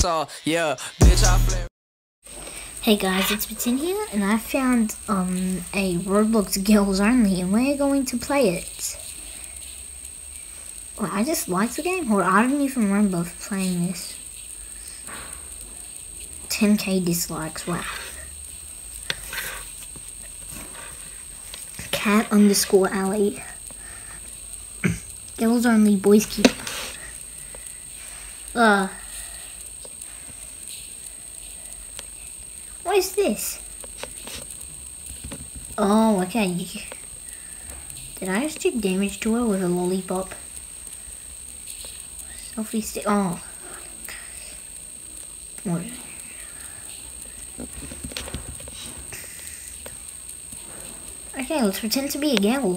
saw, yeah, bitch, I flare. Hey guys, it's Batin here, and I found a Roblox Girls Only, and we're going to play it. Well, I just like the game, or I don't even remember playing this. 10k dislikes, wow. Cat_alley. Girls Only, boys keep. What is this? Oh, okay. Did I just do damage to her with a lollipop? Selfie stick. Oh. What? Okay, let's pretend to be a girl.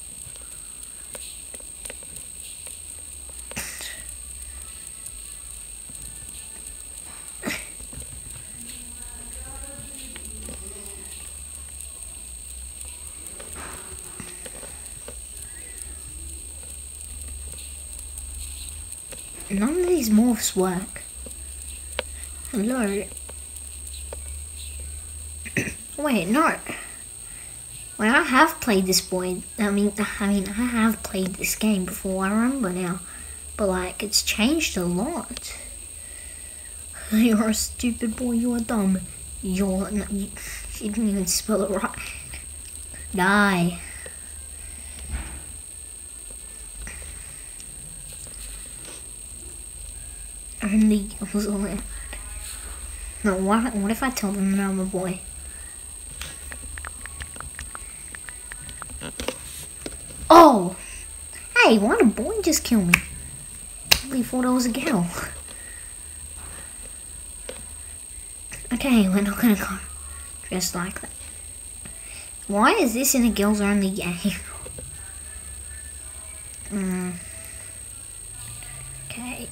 None of these morphs work. Hello. Wait, no. Wait, I have played this boy. I mean, I have played this game before. I remember now, but like, it's changed a lot. You're a stupid boy. You're dumb. You didn't even spell it right. Die. Only girls allowed. No, what if I tell them that I'm a boy? Oh! Hey, why did a boy just kill me? I really thought I was a girl. Okay, we're not gonna go dressed like that. Why is this in a girls only game? Okay.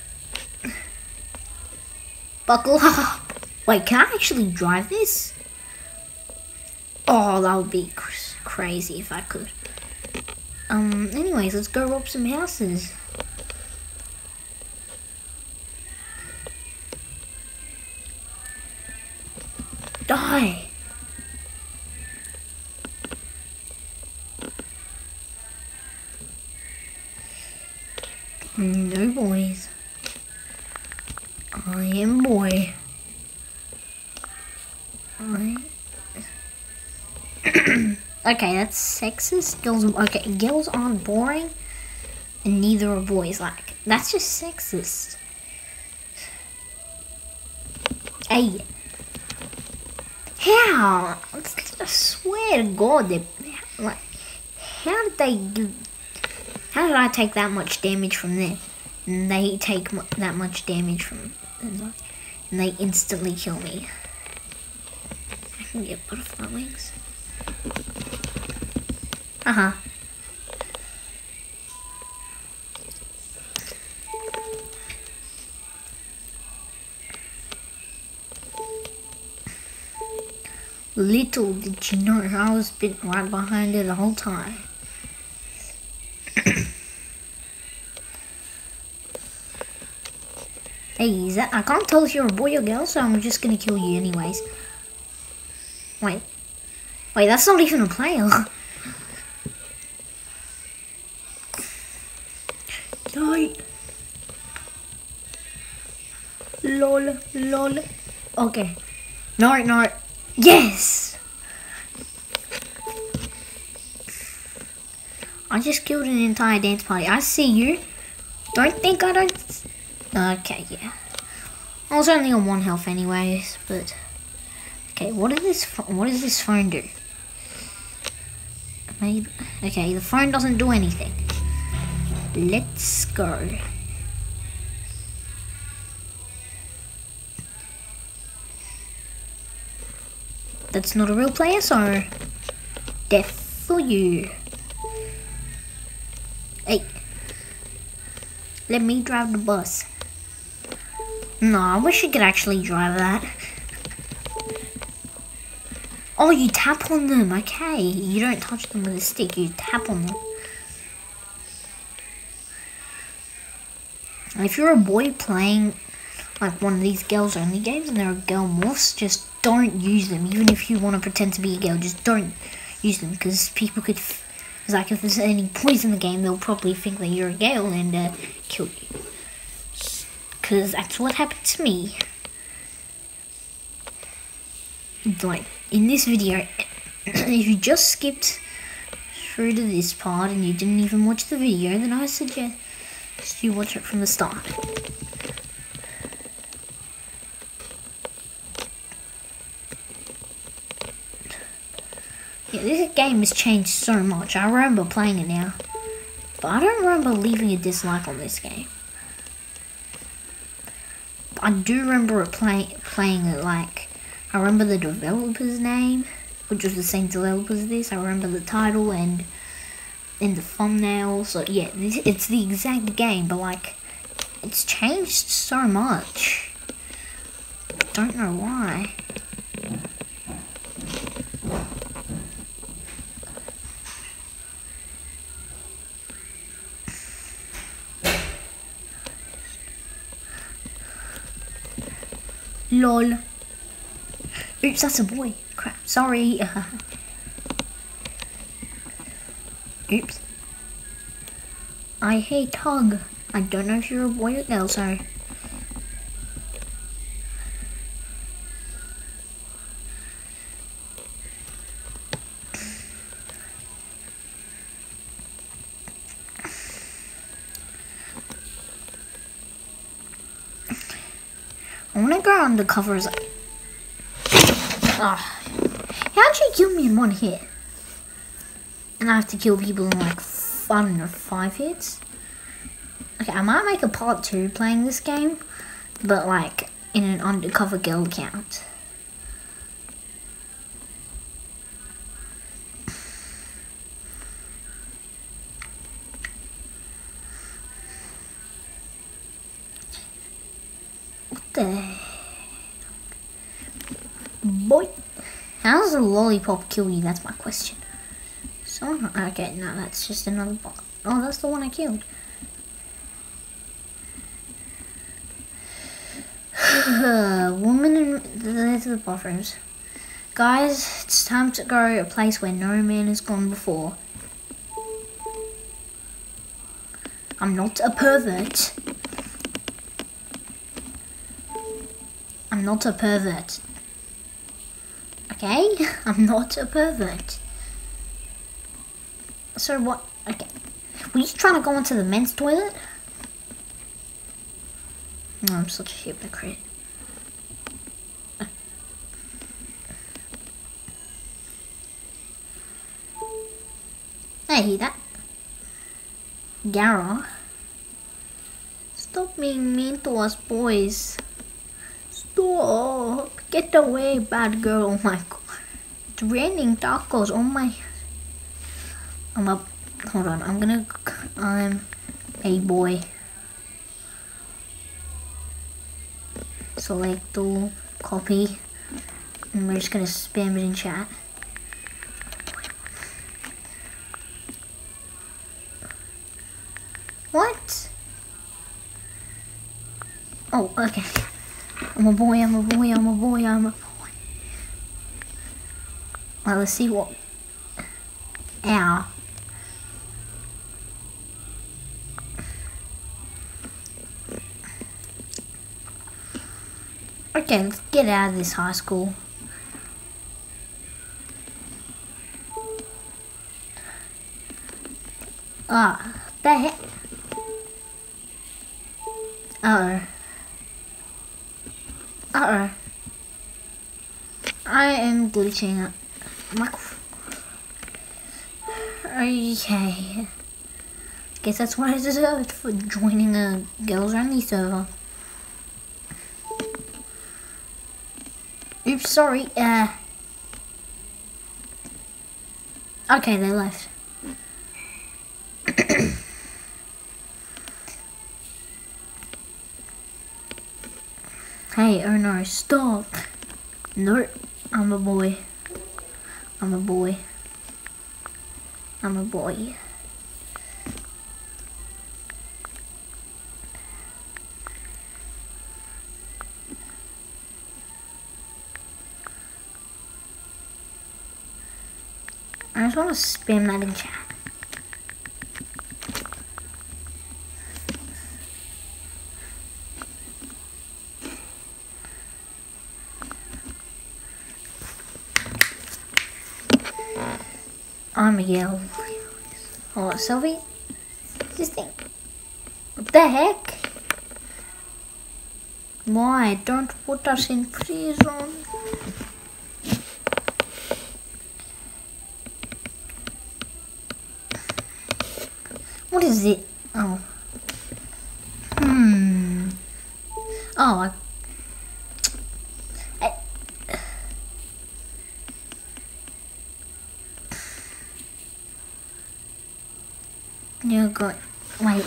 Buckle up. Wait, can I actually drive this? Oh, that would be crazy if I could. Anyways, let's go rob some houses. Die. No boys. I am a boy. Okay, that's sexist. Girls aren't boring, and neither are boys. Like, that's just sexist. Hey, how? I swear to God, like, how did I take that much damage from them? And they take that much damage from, and they instantly kill me. I can get butterfly wings. Little did you know I was right behind her the whole time. Hey, I can't tell if you're a boy or girl, so I'm just gonna kill you anyways. Wait, that's not even a player. Die. Lol. Okay. No. Yes! I just killed an entire dance party. I see you. Don't think I don't. Okay, yeah. I was only on 1 health anyways, but okay. What does this phone do? Maybe. Okay, the phone doesn't do anything. Let's go. That's not a real player, so death for you. Hey, let me drive the bus. No, I wish I could actually drive that. Oh, you tap on them. Okay, you don't touch them with a stick. You tap on them. And if you're a boy playing like one of these girls only games and there are girl morphs, just don't use them. Even if you want to pretend to be a girl, just don't use them, because people could, it's like if there's any poison in the game, they'll probably think that you're a girl and kill you. Because that's what happened to me. Like, in this video, if you just skipped through to this part and you didn't even watch the video, then I suggest you watch it from the start. Yeah, this game has changed so much. I remember playing it now, but I don't remember leaving a dislike on this game. I do remember it playing it, like, I remember the developer's name, which was the same developer as this. I remember the title and in the thumbnail. So yeah, it's the exact game, but like, it's changed so much. Don't know why. LOL. Oops, that's a boy. Crap, sorry. Oops. I hate hug. I don't know if you're a boy or girl, sorry. I wanna go undercover as how'd you kill me in one hit? And I have to kill people in like, I don't know, 5 hits? Okay, I might make a part 2 playing this game, but like, in an undercover girl account. What the... Boy, how does a lollipop kill you? That's my question. Okay, no, that's just another bot. Oh, that's the one I killed. Woman in the bathrooms. Guys, it's time to go a place where no man has gone before. I'm not a pervert. I'm not a pervert. Okay? I'm not a pervert. So what? Okay. Were you trying to go into the men's toilet? No, I'm such a hypocrite. Hey, that Gara. Stop being mean to us boys. Stop. Get away, bad girl. Oh my god. It's raining tacos. Oh my. I'm up. Hold on. I'm a boy. Select all. Copy. And we're just gonna spam it in chat. What? Oh, okay. I'm a boy, I'm a boy, I'm a boy, I'm a boy. Well, let's see what... Ow. Okay, let's get out of this high school. The heck? Uh-oh. I am glitching up. Okay. Guess that's what I deserved for joining a girls only server. Oops, sorry. Okay, they left. Hey, oh no, stop. No, I'm a boy. I'm a boy. I'm a boy. I just want to spam that in chat. I'm Miguel. Hold on, Sylvie. This thing. What the heck? Why? Don't put us in prison. What is it? Oh. Oh, you're good. Wait.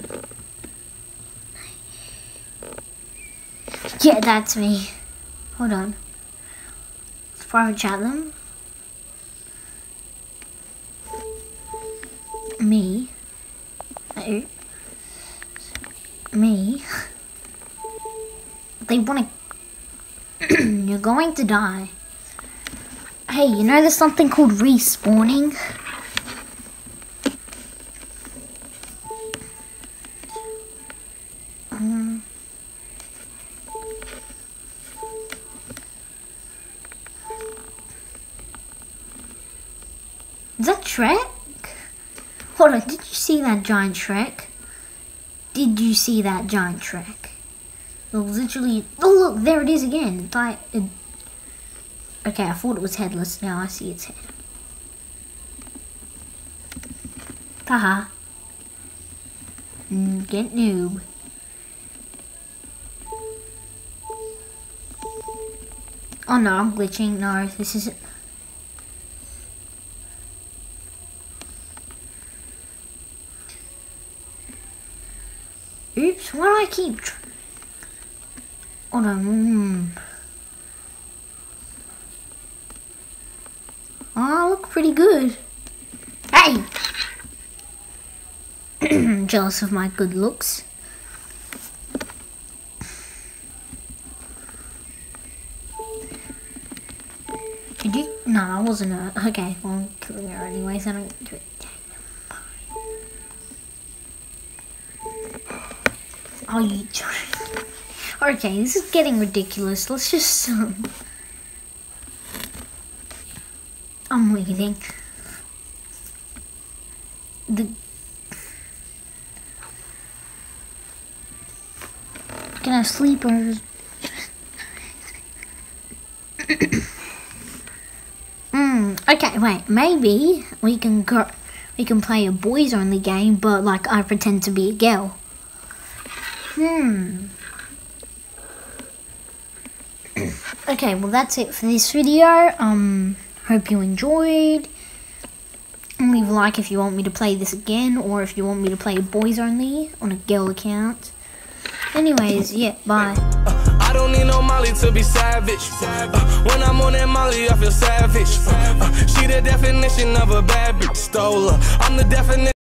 Yeah, that's me. Hold on. Let's private chat them. Me. Me. They want to. You're going to die. Hey, you know there's something called respawning? Is that Shrek? Hold on, did you see that giant Shrek? Did you see that giant Shrek? It was literally... Oh look, there it is again. Okay, I thought it was headless. Now I see its head. Haha. Get noob. Oh no, I'm glitching. No, this isn't... Oops, why do I keep... Hold on. Oh, I look pretty good. Hey! Jealous of my good looks. Did you? No, I wasn't a... Okay, well, I'm killing her anyways. I don't do it. Oh, you... Okay, this is getting ridiculous. Let's just... I'm leaving. Can I sleep or... Okay, wait. Maybe we can go... We can play a boys only game, but like I pretend to be a girl. Okay, well that's it for this video. Hope you enjoyed. Leave a like if you want me to play this again, or if you want me to play boys only on a girl account. Anyways, yeah, bye. I don't need no Molly to be savage. When I'm on that Molly, I feel savage. She the definition of a bad bitch. Stole her. I'm the definition.